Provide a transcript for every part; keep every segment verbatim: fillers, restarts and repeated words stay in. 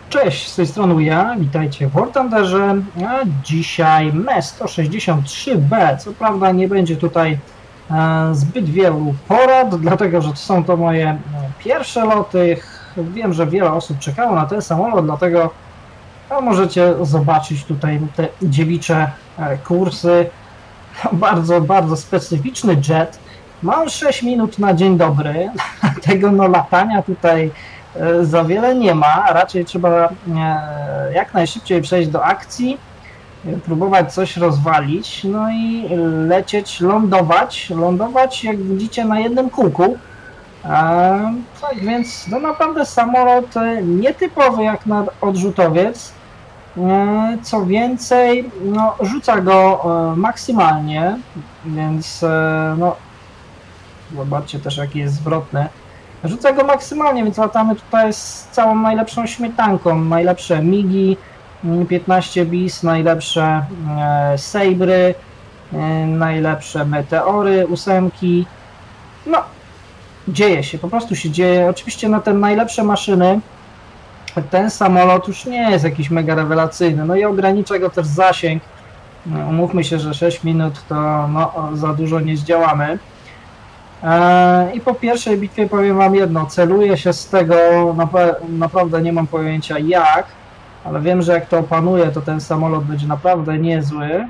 Cześć, z tej strony ja, witajcie w War Thunderze, a dzisiaj M E sto sześćdziesiąt trzy B. Co prawda nie będzie tutaj e, zbyt wielu porad, dlatego że są to moje e, pierwsze loty. Wiem, że wiele osób czekało na ten samolot, dlatego no, możecie zobaczyć tutaj te dziewicze e, kursy. Bardzo, bardzo specyficzny jet. Mam sześć minut na dzień dobry, dlatego no latania tutaj za wiele nie ma, raczej trzeba jak najszybciej przejść do akcji, próbować coś rozwalić, no i lecieć, lądować, lądować jak widzicie na jednym kółku. Tak więc no naprawdę samolot nietypowy jak na odrzutowiec, co więcej no, rzuca go maksymalnie, więc no zobaczcie też jaki jest zwrotny. Rzucę go maksymalnie, więc latamy tutaj z całą najlepszą śmietanką. Najlepsze migi, piętnaście bis, najlepsze e, Sabry, e, najlepsze meteory, ósemki. No, dzieje się, po prostu się dzieje. Oczywiście na te najlepsze maszyny ten samolot już nie jest jakiś mega rewelacyjny. No i ogranicza go też zasięg. No, umówmy się, że sześć minut to no, za dużo nie zdziałamy. I po pierwszej bitwie powiem wam jedno, celuję się z tego, naprawdę nie mam pojęcia jak, ale wiem, że jak to opanuję, to ten samolot będzie naprawdę niezły.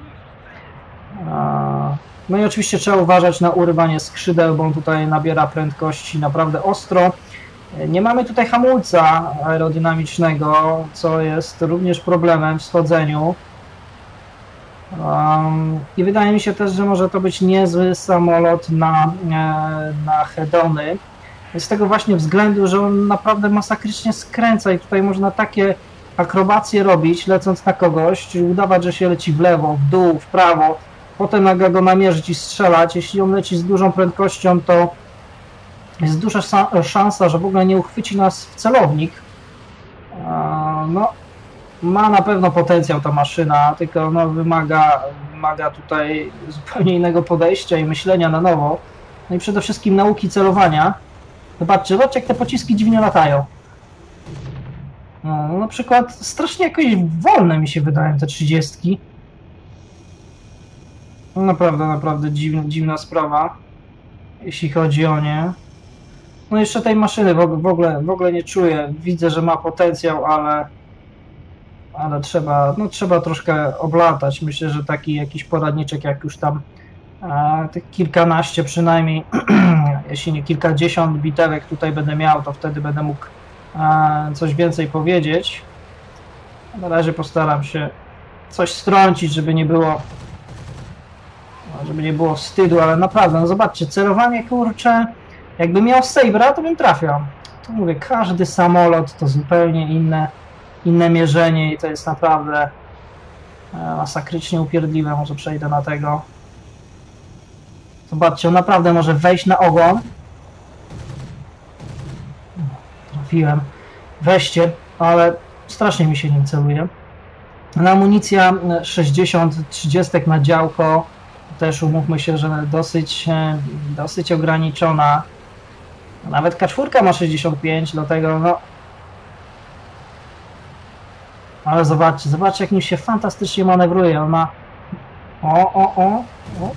No i oczywiście trzeba uważać na urywanie skrzydeł, bo on tutaj nabiera prędkości naprawdę ostro. Nie mamy tutaj hamulca aerodynamicznego, co jest również problemem w schodzeniu. Um, I wydaje mi się też, że może to być niezły samolot na, na hedony. Z tego właśnie względu, że on naprawdę masakrycznie skręca i tutaj można takie akrobacje robić, lecąc na kogoś, czyli udawać, że się leci w lewo, w dół, w prawo, potem nagle go namierzyć i strzelać. Jeśli on leci z dużą prędkością, to jest duża szansa, że w ogóle nie uchwyci nas w celownik. Um, no. Ma na pewno potencjał ta maszyna, tylko no, wymaga, wymaga tutaj zupełnie innego podejścia i myślenia na nowo. No i przede wszystkim nauki celowania. Zobaczcie, zobaczcie jak te pociski dziwnie latają. No, na przykład strasznie jakoś wolne mi się wydają te trzydziestki. No, naprawdę, naprawdę dziwna, dziwna sprawa, jeśli chodzi o nie. No jeszcze tej maszyny w ogóle, w ogóle nie czuję. Widzę, że ma potencjał, ale... ale trzeba, no, trzeba troszkę oblatać. Myślę, że taki jakiś poradniczek, jak już tam e, tych kilkanaście przynajmniej, jeśli nie kilkadziesiąt bitewek tutaj będę miał, to wtedy będę mógł e, coś więcej powiedzieć. Na razie postaram się coś strącić, żeby nie było żeby nie było wstydu, ale naprawdę, no zobaczcie, celowanie, kurczę, jakbym miał Sabra, to bym trafiał. To mówię, każdy samolot to zupełnie inne inne mierzenie i to jest naprawdę masakrycznie upierdliwe. Może przejdę na tego. Zobaczcie, on naprawdę może wejść na ogon. Trafiłem. Weźcie, ale strasznie mi się nim celuje. Amunicja sześćdziesiąt trzydzieści na działko. Też umówmy się, że dosyć, dosyć ograniczona. Nawet K cztery ma sześćdziesiąt pięć, dlatego no ale zobaczcie, zobaczcie jak nim się fantastycznie manewruje. On ma... O, o, o, o.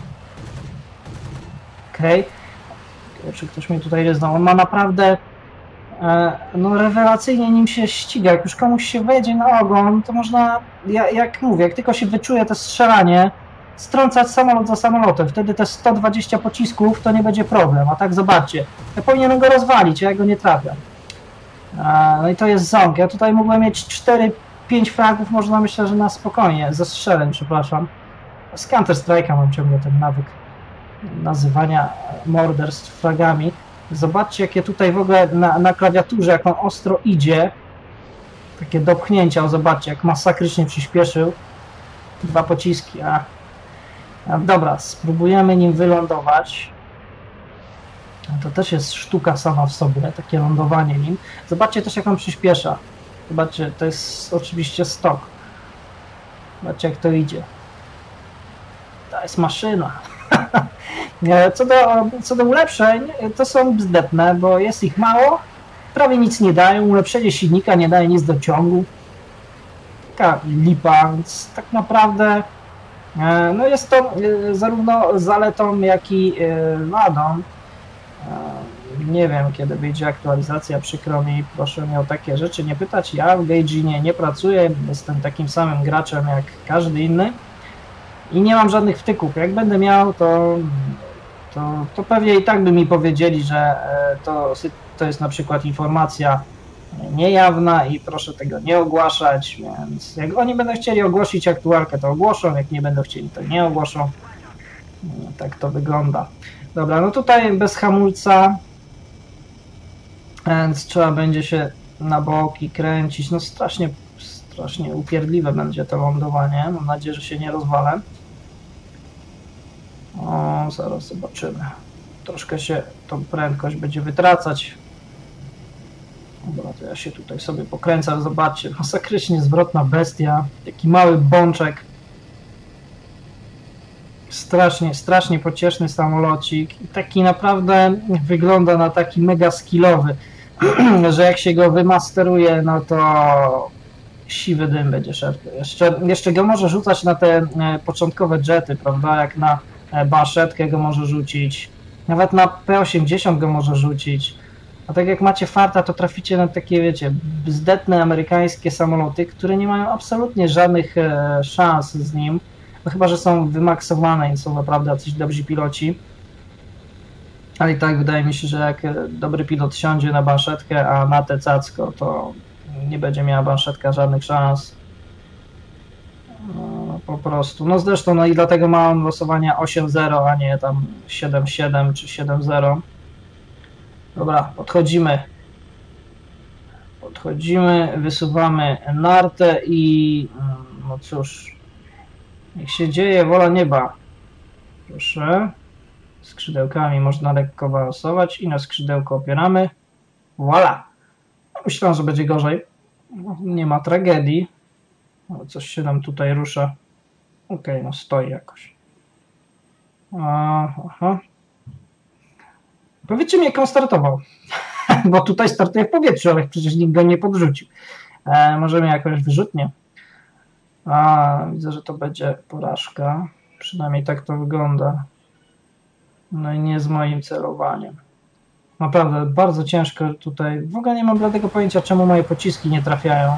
Okej. Okay. Czy ktoś mnie tutaj nie znał? On ma naprawdę... E, no rewelacyjnie nim się ściga. Jak już komuś się wejdzie na ogon, to można... Ja, jak mówię, jak tylko się wyczuje to strzelanie, strącać samolot za samolotem. Wtedy te sto dwadzieścia pocisków to nie będzie problem. A tak zobaczcie. Ja powinienem go rozwalić, a ja go nie trafiam. E, no i to jest ząg. Ja tutaj mógłbym mieć cztery pięć fragów, można myślę, że na spokojnie, ze strzelem, przepraszam. Z Counter Strike'a mam ciągle ten nawyk nazywania morderstw fragami. Zobaczcie, jakie tutaj w ogóle na, na klawiaturze, jak on ostro idzie. Takie dopchnięcia, o, zobaczcie, jak masakrycznie przyspieszył. Dwa pociski, a... a dobra, spróbujemy nim wylądować. To też jest sztuka sama w sobie, takie lądowanie nim. Zobaczcie też, jak on przyspiesza. Zobaczcie, to jest oczywiście stok. Zobaczcie jak to idzie. To jest maszyna. Co do, co do ulepszeń, to są bzdetne, bo jest ich mało prawie nic nie dają, ulepszenie silnika nie daje nic do ciągu. Taka lipa, więc tak naprawdę no jest to zarówno zaletą, jak i wadą. Nie wiem, kiedy wyjdzie aktualizacja, przykro mi, proszę mnie o takie rzeczy nie pytać. Ja w Gaijin nie pracuję, jestem takim samym graczem jak każdy inny i nie mam żadnych wtyków. Jak będę miał, to, to, to pewnie i tak by mi powiedzieli, że to, to jest na przykład informacja niejawna i proszę tego nie ogłaszać, więc jak oni będą chcieli ogłosić aktualkę, to ogłoszą, jak nie będą chcieli, to nie ogłoszą. Tak to wygląda. Dobra, no tutaj bez hamulca, więc trzeba będzie się na boki kręcić. No strasznie, strasznie upierdliwe będzie to lądowanie. Mam nadzieję, że się nie rozwalę. O, zaraz zobaczymy. Troszkę się tą prędkość będzie wytracać. Dobra, to ja się tutaj sobie pokręcam. Zobaczcie, masakrycznie zwrotna bestia. Taki mały bączek. Strasznie, strasznie pocieszny samolocik i taki naprawdę wygląda na taki mega skillowy, że jak się go wymasteruje, no to siwy dym będzie szedł. Jeszcze, jeszcze go może rzucać na te początkowe jety, prawda, jak na baszetkę go może rzucić, nawet na P osiemdziesiąt go może rzucić, a tak jak macie farta, to traficie na takie, wiecie, zdetne amerykańskie samoloty, które nie mają absolutnie żadnych szans z nim. No chyba, że są wymaksowane i są naprawdę jacyś dobrzy piloci. Ale i tak wydaje mi się, że jak dobry pilot siądzie na banszetkę, a na te cacko, to nie będzie miała banszetka żadnych szans. No, po prostu. No zresztą, no i dlatego mam losowania osiem zero, a nie tam siedem siedem czy siedem zero. Dobra, podchodzimy. Podchodzimy, wysuwamy nartę i no cóż, niech się dzieje wola nieba. Proszę. Skrzydełkami można lekko balansować i na skrzydełko opieramy. Voila! Myślałem, że będzie gorzej. Nie ma tragedii. O, coś się nam tutaj rusza. Ok, no stoi jakoś. Aha. Powiedzcie mi, jak on startował. Bo tutaj startuje w powietrzu, ale przecież nikt go nie podrzucił. E, możemy jakoś wyrzutnie. A, widzę, że to będzie porażka. Przynajmniej tak to wygląda. No i nie z moim celowaniem. Naprawdę, bardzo ciężko tutaj. W ogóle nie mam bladego pojęcia, czemu moje pociski nie trafiają.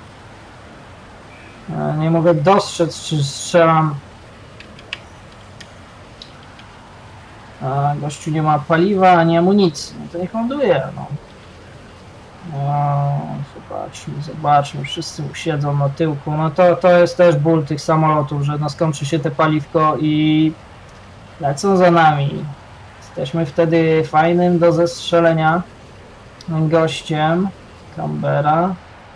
Nie mogę dostrzec, czy strzelam. A gościu nie ma paliwa, ani amunicji. No to niech ląduje. No. No, zobaczmy, zobaczmy. Wszyscy siedzą na tyłku. No to, to jest też ból tych samolotów, że no skończy się te paliwko i lecą za nami. Jesteśmy wtedy fajnym do zestrzelenia gościem. Canberra.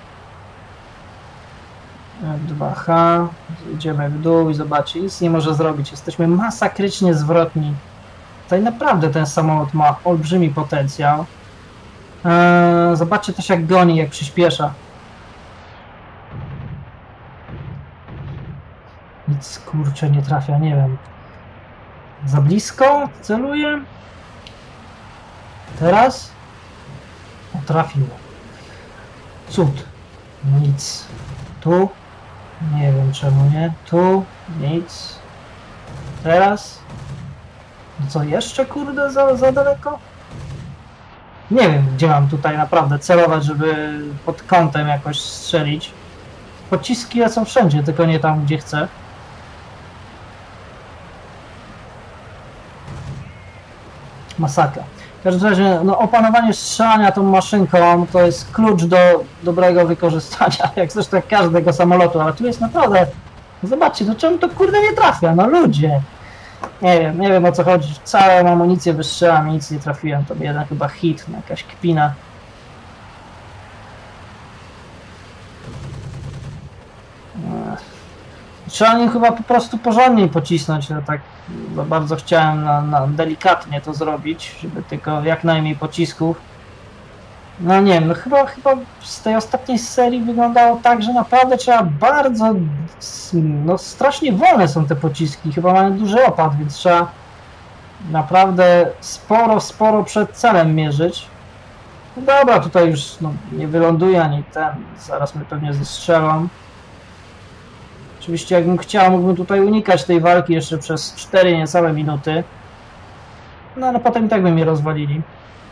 F dwa H. Idziemy w dół i zobaczcie, nic nie może zrobić. Jesteśmy masakrycznie zwrotni. Tutaj naprawdę ten samolot ma olbrzymi potencjał. Eee, zobaczcie też, jak goni, jak przyspiesza. Nic, kurczę, nie trafia, nie wiem. Za blisko celuję. Teraz? O, trafiło. Cud. Nic. Tu? Nie wiem czemu nie. Tu? Nic. Teraz? No co, jeszcze kurde za, za daleko? Nie wiem, gdzie mam tutaj naprawdę celować, żeby pod kątem jakoś strzelić. Pociski lecą wszędzie, tylko nie tam, gdzie chcę. Masakra. W każdym razie, no, opanowanie strzelania tą maszynką to jest klucz do dobrego wykorzystania, jak zresztą każdego samolotu, ale tu jest naprawdę, zobaczcie, to czemu to kurde nie trafia, no ludzie. Nie wiem, nie wiem o co chodzi, całą amunicję wystrzelam i nic nie trafiłem, to jeden chyba hit, no, jakaś kpina. Trzeba nim chyba po prostu porządniej pocisnąć, ja tak bardzo chciałem na, na delikatnie to zrobić, żeby tylko jak najmniej pocisków. No nie wiem, no chyba, chyba z tej ostatniej serii wyglądało tak, że naprawdę trzeba bardzo, no strasznie wolne są te pociski, chyba mają duży opad, więc trzeba naprawdę sporo, sporo przed celem mierzyć. No dobra, tutaj już no, nie wyląduje ani ten, zaraz mnie pewnie zestrzelą. Oczywiście jakbym chciał, mógłbym tutaj unikać tej walki jeszcze przez cztery niecałe minuty. No ale potem i tak by mnie rozwalili.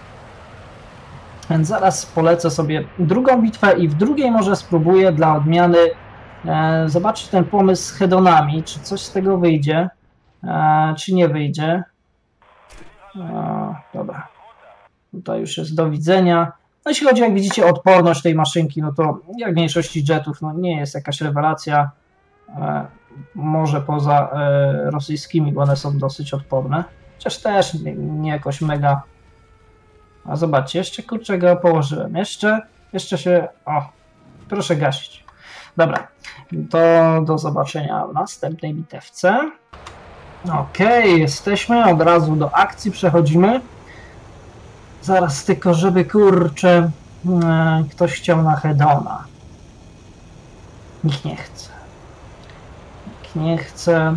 Więc zaraz polecę sobie drugą bitwę i w drugiej może spróbuję dla odmiany e, zobaczyć ten pomysł z hedonami, czy coś z tego wyjdzie, e, czy nie wyjdzie. E, dobra. Tutaj już jest do widzenia. No jeśli chodzi, jak widzicie, o odporność tej maszynki, no to jak w większości jetów, no nie jest jakaś rewelacja. E, może poza e, rosyjskimi, bo one są dosyć odporne. Chociaż też nie, nie jakoś mega. A zobaczcie, jeszcze kurczę go położyłem. Jeszcze, jeszcze się... O, proszę gasić. Dobra, to do zobaczenia w następnej bitewce. Okej, okay, jesteśmy, od razu do akcji przechodzimy. Zaraz tylko, żeby kurczę e, ktoś chciał na hedona. Nikt nie chce. Nikt nie chce.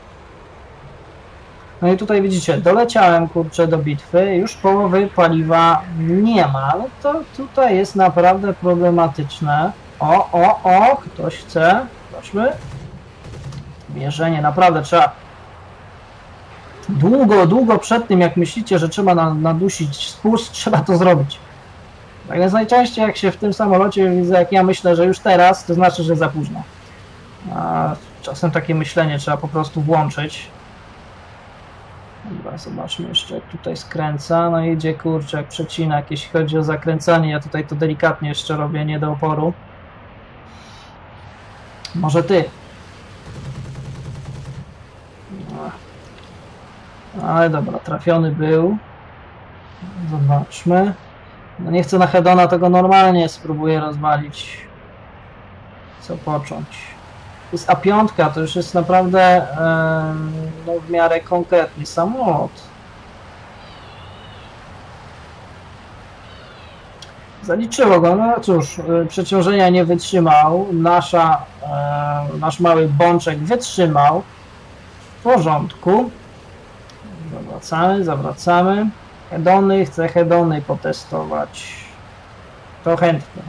No i tutaj widzicie, doleciałem kurczę do bitwy, już połowy paliwa nie ma. No to tutaj jest naprawdę problematyczne. O, o, o, ktoś chce. Zobaczmy. Mierzenie, naprawdę trzeba długo, długo przed tym, jak myślicie, że trzeba nadusić spust, trzeba to zrobić. Tak więc najczęściej jak się w tym samolocie widzę, jak ja myślę, że już teraz, to znaczy, że za późno. A czasem takie myślenie trzeba po prostu włączyć. Dobra, zobaczmy jeszcze, jak tutaj skręca. No idzie kurczę, jak przecinak, jeśli chodzi o zakręcanie. Ja tutaj to delikatnie jeszcze robię, nie do oporu. Może ty. No. Ale dobra, trafiony był. Zobaczmy. No nie chcę na hedona, tego normalnie spróbuję rozwalić. Co począć? To jest A pięć, to już jest naprawdę e, no, w miarę konkretny samolot. Zaliczyło go, no cóż, przeciążenia nie wytrzymał, nasza, e, nasz mały bączek wytrzymał. W porządku. Zawracamy, zawracamy. Hedony, chcę hedony potestować. To chętnie.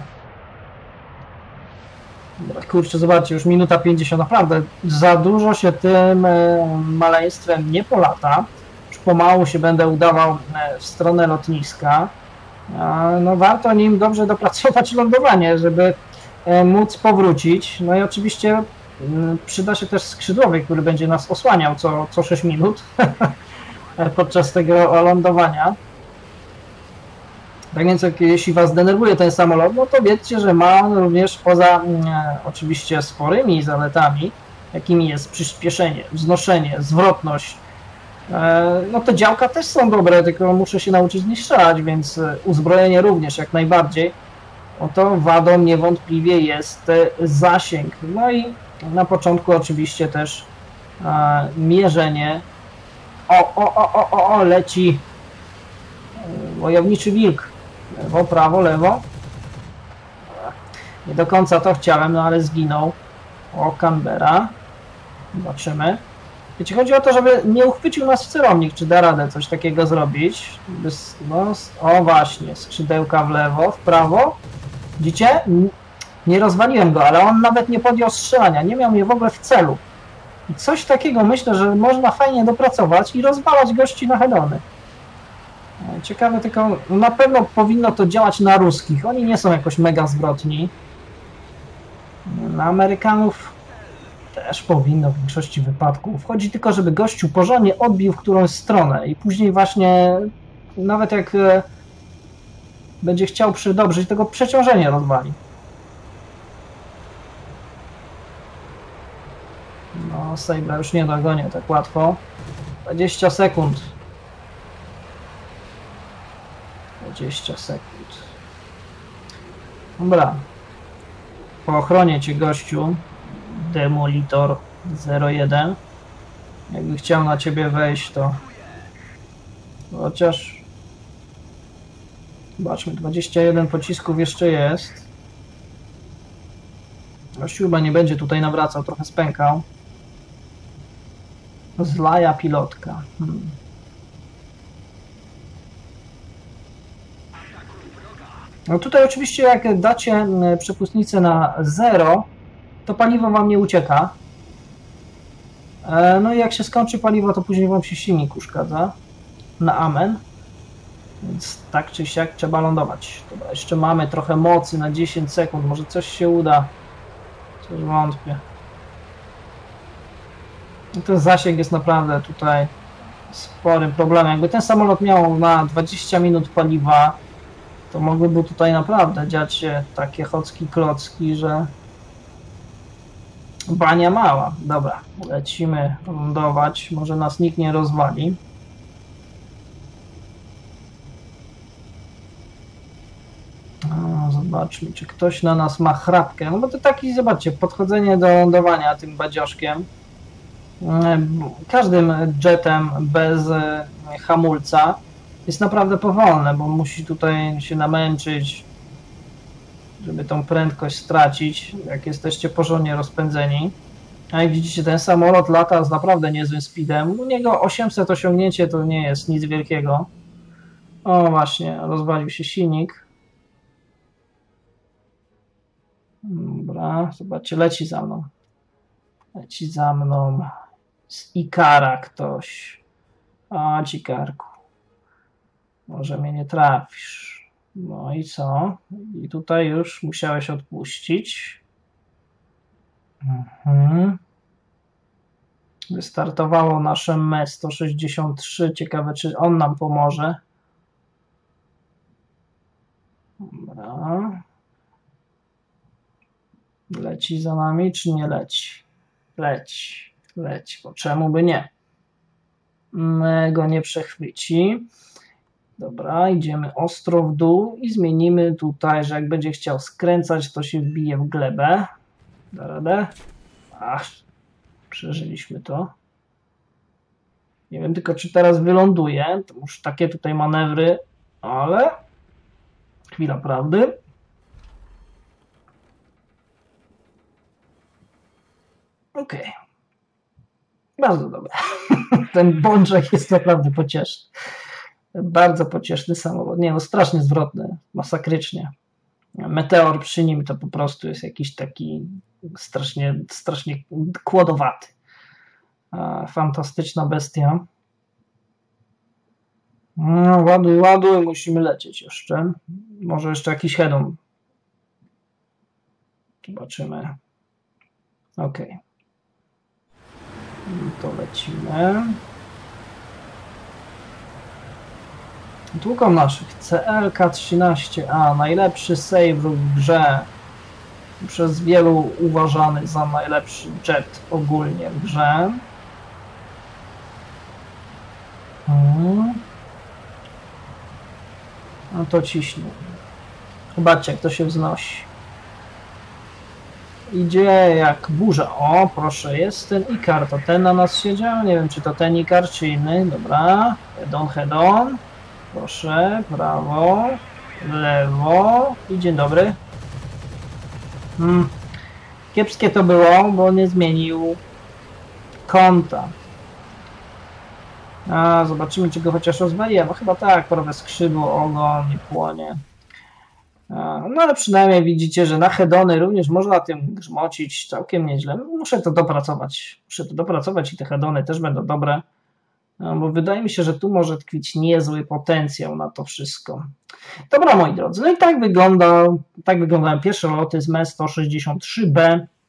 Dobra, kurczę, zobaczcie, już minuta pięćdziesiąt, naprawdę za dużo się tym maleństwem nie polata. Już pomału się będę udawał w stronę lotniska. No warto nim dobrze dopracować lądowanie, żeby móc powrócić. No i oczywiście przyda się też skrzydłowy, który będzie nas osłaniał co, co sześć minut podczas tego lądowania. Tak więc jak, jeśli Was denerwuje ten samolot, no to wiedzcie, że ma on również poza e, oczywiście sporymi zaletami, jakimi jest przyspieszenie, wznoszenie, zwrotność. E, no te działka też są dobre, tylko muszę się nauczyć z nich strzelać, więc uzbrojenie również jak najbardziej. Oto wadą niewątpliwie jest e, zasięg. No i na początku oczywiście też e, mierzenie. O, o, o, o, o, o leci e, wojowniczy wilk. Lewo, prawo, lewo. Nie do końca to chciałem, no ale zginął. O, Canberra. Zobaczymy. Wiecie, chodzi o to, żeby nie uchwycił nas w celownik, czy da radę coś takiego zrobić. No, o właśnie, skrzydełka w lewo, w prawo. Widzicie? Nie rozwaliłem go, ale on nawet nie podjął strzelania. Nie miał mnie w ogóle w celu. I coś takiego myślę, że można fajnie dopracować i rozwalać gości na hedony. Ciekawe, tylko na pewno powinno to działać na ruskich. Oni nie są jakoś mega zwrotni. Na Amerykanów też powinno w większości wypadków. Chodzi tylko, żeby gościu porządnie odbił w którąś stronę i później właśnie nawet jak będzie chciał przydobrzyć, tego przeciążenie rozwali. No, Sabra już nie dogonię tak łatwo. dwadzieścia sekund. dwadzieścia sekund. Dobra. Po ochronie cię, gościu. Demolitor zero jeden. Jakby chciał na ciebie wejść, to chociaż zobaczmy, dwadzieścia jeden pocisków jeszcze jest. Gościu chyba nie będzie tutaj nawracał, trochę spękał. Zlaja pilotka. Hmm. No tutaj oczywiście jak dacie przepustnicę na zero, to paliwo wam nie ucieka. No i jak się skończy paliwo, to później wam się silnik uszkadza. Na amen. Więc tak czy siak trzeba lądować. Dobra, jeszcze mamy trochę mocy na dziesięć sekund. Może coś się uda. Coś wątpię. I ten zasięg jest naprawdę tutaj sporym problemem. Jakby ten samolot miał na dwadzieścia minut paliwa, to mogłyby tutaj naprawdę dziać się takie chocki klocki, że bania mała. Dobra, lecimy lądować. Może nas nikt nie rozwali. No, zobaczmy, czy ktoś na nas ma chrapkę. No bo to taki, zobaczcie, podchodzenie do lądowania tym badzioszkiem. Każdym jetem bez hamulca jest naprawdę powolne, bo musi tutaj się namęczyć, żeby tą prędkość stracić, jak jesteście porządnie rozpędzeni. A jak widzicie, ten samolot lata z naprawdę niezłym speedem. U niego osiemset osiągnięcie to nie jest nic wielkiego. O właśnie, rozwalił się silnik. Dobra, zobaczcie, leci za mną. Leci za mną. Z Ikara ktoś. A, dzikarku. Może mnie nie trafisz. No i co? I tutaj już musiałeś odpuścić. Mhm. Wystartowało nasze M E sto sześćdziesiąt trzy. Ciekawe, czy on nam pomoże. Dobra. Leci za nami, czy nie leci? Leci. Leci, bo czemu by nie? My go nie przechwyci. Dobra, idziemy ostro w dół i zmienimy tutaj, że jak będzie chciał skręcać, to się wbije w glebę. Da radę? Ach, przeżyliśmy to. Nie wiem tylko, czy teraz wyląduje. To już takie tutaj manewry, ale chwila prawdy. Okej. Okay. Bardzo dobre. Ten bączek jest naprawdę pocieszny. Bardzo pocieszny samolot. Nie no, strasznie zwrotny. Masakrycznie. Meteor przy nim to po prostu jest jakiś taki strasznie, strasznie kłodowaty. Fantastyczna bestia. No, ładuj, ładuj. Musimy lecieć jeszcze. Może jeszcze jakiś head-on. Zobaczymy. Okej. Okay. To lecimy. Długą naszych C L K trzynaście A, najlepszy save w grze, przez wielu uważany za najlepszy jet ogólnie w grze. Hmm. No to ciśnie. Zobaczcie, jak to się wznosi. Idzie jak burza. O, proszę, jest ten Ikar. To ten na nas siedział? Nie wiem, czy to ten Ikar, czy inny. Dobra. Head on, head on. Proszę, prawo, lewo i dzień dobry. Hmm. Kiepskie to było, bo nie zmienił kąta. A, zobaczymy, czy go chociaż rozwaliłem. No chyba tak, prawe skrzydło, ogon, nie płonie. A, no ale przynajmniej widzicie, że na hedony również można tym grzmocić całkiem nieźle. Muszę to dopracować. Muszę to dopracować i te hedony też będą dobre. Bo wydaje mi się, że tu może tkwić niezły potencjał na to wszystko. Dobra, moi drodzy, no i tak wygląda, tak wyglądają pierwsze loty z M E sto sześćdziesiąt trzy B.